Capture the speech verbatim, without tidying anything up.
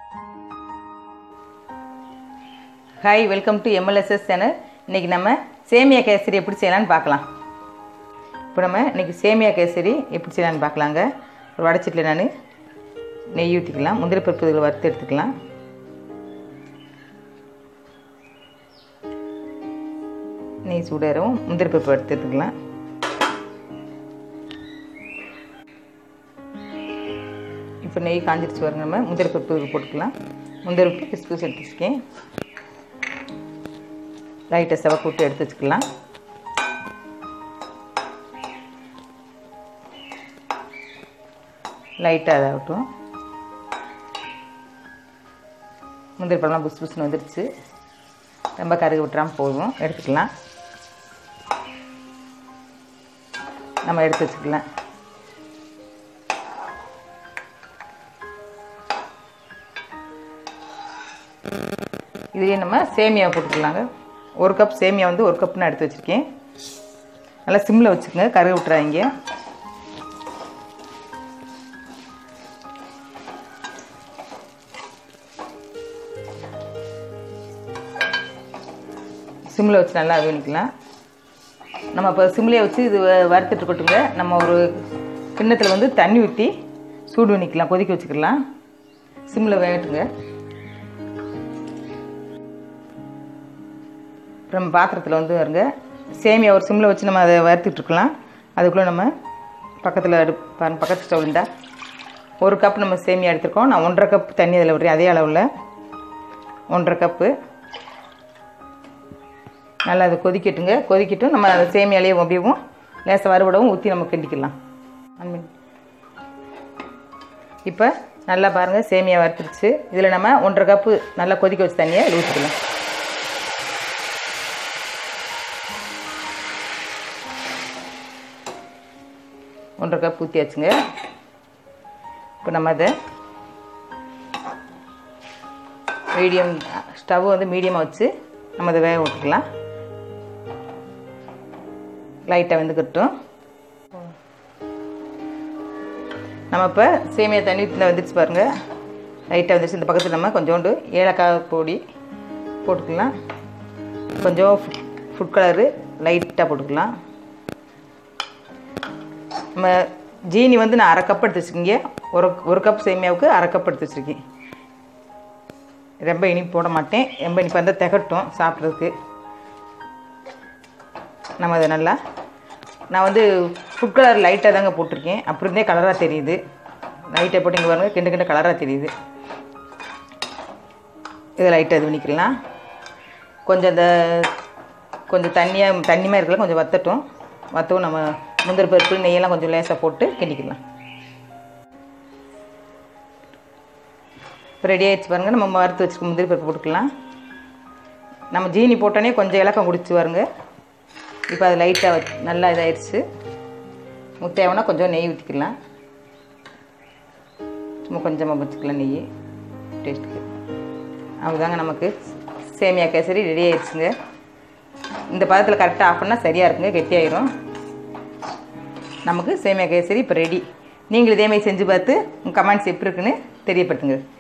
Hi, welcome to MLSS channel. இன்றைக்கி நம்ம சேமியா கேசரி எப்படி செய்யலான்னு பார்க்கலாம். இப்போ நம்ம இன்றைக்கி சேமியா கேசரி எப்படி செய்யலான்னு பார்க்கலாங்க. ஒரு வடைச்சட்டில் நான் நெய் ஊற்றிக்கலாம். முந்திரி பருப்புகளை வறுத்து எடுத்துக்கலாம். நெய் சூடேறவும் முந்திரி பருப்பு வறுத்து எடுத்துக்கலாம். இப்போ நெய் காஞ்சிருச்சு வரும். நம்ம முந்திரி பருப்பு போட்டுக்கலாம். முந்திரி பருப்பு பிசு பிசு எடுத்து வச்சுக்கேன். லைட்டை செவக்கு விட்டு எடுத்து வச்சுக்கலாம். லைட்டாக அதாகட்டும். முந்திரி பழம்லாம் புஸ் புஸ்ன்னு வந்துடுச்சு. ரொம்ப கருகு விட்டுறாமல் போதும். எடுத்துக்கலாம். நம்ம எடுத்து வச்சுக்கலாம். இதுலேயே நம்ம சேமியா போட்டுக்கலாங்க. ஒரு கப் சேமியா வந்து ஒரு கப் நான் எடுத்து வச்சுருக்கேன். நல்லா சிம்மில் வச்சுக்கோங்க, கருக விட்டுறாங்க. சிம்மில் வச்சு நல்லா வேணிக்கலாம். நம்ம இப்போ சிம்மிலே வச்சு இது வறுத்துட்டு கொட்டுங்க. நம்ம ஒரு கிண்ணத்தில் வந்து தண்ணி ஊற்றி சூடு பண்ணிக்கலாம், கொதிக்க வச்சுக்கலாம். சிம்மில் வேகட்டுங்க. அப்புறம் பாத்திரத்தில் வந்து வருங்க சேமியா ஒரு சிம்மில் வச்சு நம்ம அதை வறுத்துட்ருக்கலாம். அதுக்குள்ளே நம்ம பக்கத்தில் அடுப்பு பக்கத்து ஸ்டவ் இருந்தால் ஒரு கப் நம்ம சேமியா எடுத்துருக்கோம். நான் ஒன்றரை கப் தண்ணி அதில் விடுறேன். அதே அளவில் ஒன்றரை கப்பு நல்லா அதை கொதிக்கட்டுங்க. கொதிக்கட்டும். நம்ம அதை சேமியாலேயே அப்படியும் லேசாக வறுபடவும் ஊற்றி நம்ம கிண்டிக்கலாம். இப்போ நல்லா பாருங்கள், சேமியா வறுத்துருச்சு. இதில் நம்ம ஒன்றரை கப்பு நல்லா கொதிக்க வச்சு தண்ணியை ஊற்றிக்கலாம். ஒன்றரை கப் ஊற்றியாச்சுங்க. இப்போ நம்ம அதை மீடியம் ஸ்டவ் வந்து மீடியமாக வச்சு நம்ம அதை வேக விட்டுக்கலாம். லைட்டாக வெந்துக்கட்டும். நம்ம இப்போ சேமியா தண்ணி ஊற்றி வந்துடுச்சு பாருங்கள். லைட்டாக வந்துடுச்சு. இந்த பக்கத்தில் நம்ம கொஞ்சோண்டு ஏலக்காய் பொடி போட்டுக்கலாம். கொஞ்சம் ஃபுட் கலரு லைட்டாக போட்டுக்கலாம். நம்ம ஜீனி வந்து நான் அரை கப் எடுத்து வச்சுருக்கீங்க. ஒரு ஒரு கப் சேமியாவுக்கு அரை கப் எடுத்து வச்சுருக்கேன். ரொம்ப இனிப்பு போட மாட்டேன். ரொம்ப இனிப்பு வந்தால் திகட்டும் சாப்பிட்றதுக்கு. நம்ம அதை நல்லா நான் வந்து ஃபுட் கலர் லைட்டாக தாங்க போட்டிருக்கேன். அப்புறம் இருந்தே கலராக தெரியுது. லைட்டாக போட்டு இங்கே பாருங்கள், கிண்டு கிண்ட கலராக தெரியுது. இதை லைட்டாக இது பண்ணிக்கலாம். கொஞ்சம் இந்த கொஞ்சம் தண்ணியாக தண்ணிமாக இருக்கலாம். கொஞ்சம் வத்தட்டும். வத்தவும் நம்ம முந்திரி பருப்பு நெய்யெல்லாம் கொஞ்சம் லேசாக போட்டு கிண்டிக்கலாம். இப்போ ரெடி ஆகிடுச்சு பாருங்கள். நம்ம வறுத்து வச்சுக்க முந்திரி பருப்பு போட்டுக்கலாம். நம்ம ஜீனி போட்டோன்னே கொஞ்சம் இலக்கம் குடிச்சு பாருங்க. இப்போ அது லைட்டாக வச்சு நல்லா இதாகிடுச்சு. முத்தையாவனா கொஞ்சம் நெய் ஊற்றிக்கலாம். சும்மா கொஞ்சமாக வச்சுக்கலாம் நெய் டேஸ்ட்டுக்கு. அவ்வளோதாங்க, நமக்கு சேமியா கேசரி ரெடி ஆகிடுச்சுங்க. இந்த பதத்தில் கரெக்டாக ஆஃப் பண்ணால் சரியாக இருக்குங்க, கெட்டியாயிரும். நமக்கு சேமியா கேசரி இப்போ ரெடி. நீங்கள் இதேமாதிரி செஞ்சு பார்த்து உங்கள் கமெண்ட்ஸ் எப்படி இருக்குன்னு தெரியப்படுத்துங்க.